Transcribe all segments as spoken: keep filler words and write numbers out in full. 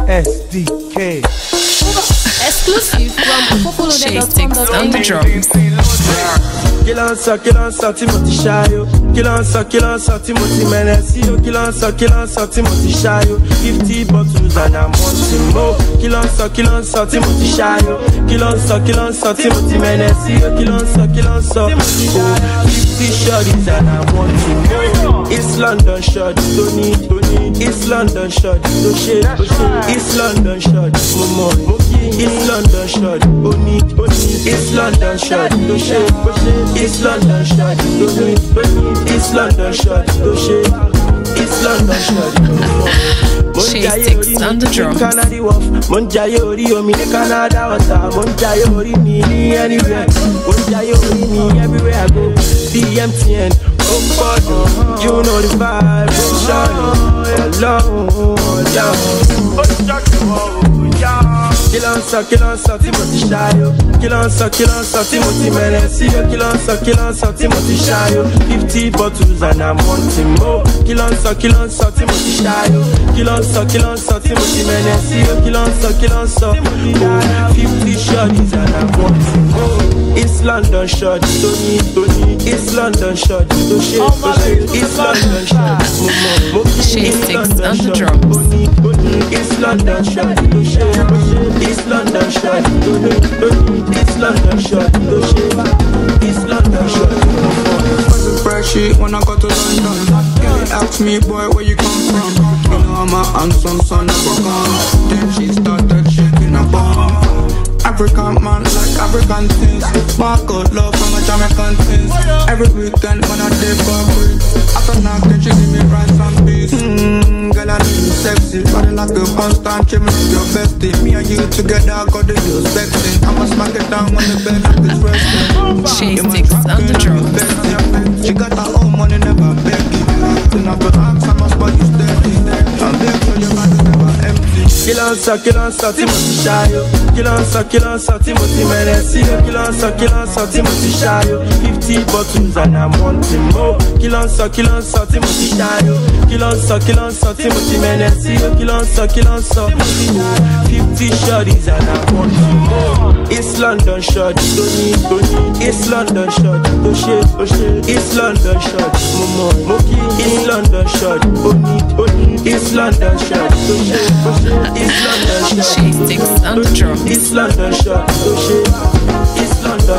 S D K. Exclusive from Shay Sticks on the drums. Kill on so, kill on so, Timothy Shayo. Kill on so, kill on so, Timothy Menesio. Kill on so, kill on so, Timothy Shayo. Fifty bottles and I'm wanting more. Kill on so, kill on so, Timothy Shayo. Kill on so, kill on so, Timothy Menesio. Kill on so, kill on so, oh, fifty shorties and I'm wanting more. It's London short, don't need, don't need. It's London short, don't shake, don't shake. It's London short, more. It's London short, don't need, don't need. It's London short, don't shake, don't shake. It's London short, don't need, don't need. It's London short, don't shake. It's London short, Shay Sticks on the drums. Monjayori, oh, me the Canada water. Monjayori, me anywhere. Monjayori, me everywhere I go. B M T N, oh, you know the vibe. Kill on so, kill on so, Timothy Shayo. Kill on so, kill on so, Timothy Menesio. Kill on so, kill on so, Timothy Shayo. Fifty bottles and I'm wanting more. Kill on so, kill on so, Timothy Shayo. Kill on so, kill on so, Timothy Menesio. Kill on so, kill on so, oh, fifty shorties and I'm wanting more. It's London short, don't need, don't need. It's London short, don't shake, don't shake. It's London short, Shay Sticks on the drums. It's London short, don't shake, don't shake. It's London short, don't need, don't need. It's London short, don't shake. It's London short. Was a fresh shit when I got to London. They asked me, boy, where you come from? You know I'm a handsome son of a gun. Then she started shaking her bum. African man like African things. Spark out love from a Jamaican things. Every weekend when I take for free. After knocking she give me rice and peas. Mmm, girl I need you sexy. Body like a constant chimney, your bestie. Me and you together got the use sexy. I'ma smack it down when the bed is resting. Shay Sticks on the drums. She got her own money, never begging. Then after ask I must buy you steady. And therefore your mind is never empty. Kill on so, kill on so, Timothy Shayo. Kill on so, kill on so, Timothy Menesio. Kill on so, kill on so, Timothy Shayo. Fifty bottles and I'm wanting more. Kill on so, kill on so, Timothy Shayo. Kill on so, kill on so, Timothy Menesio. Kill on so, kill on so, oh, fifty shorties and I'm wanting more. It's London short, don't need, don't need. It's London short, don't shake, don't shake. It's London short, more. It's London short, don't need, don't need. It's London short, don't shake, don't shake. It's London short. Shay Sticks on the drums. It's London short, don't shake. It's London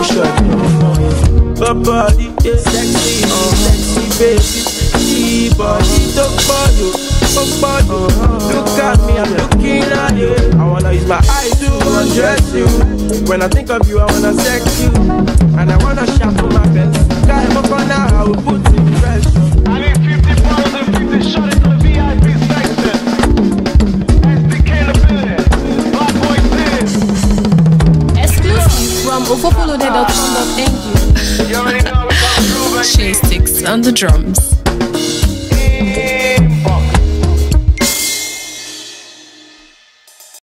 short. But body is sexy, oh, sexy baby. She body talk for you, talk for you. Look at me, I'm looking at you. I wanna use my eyes to undress you. When I think of you, I wanna sex you. And I wanna shop for my best. Guy, I'm up on now, I will put in pressure. I need fifty pounds and fifty shots to the V I P section. S D K the building. Bad boy city. Exclusive from ofopolode dot com dot n g. You already know we come through, baby. Shay Sticks on the drums.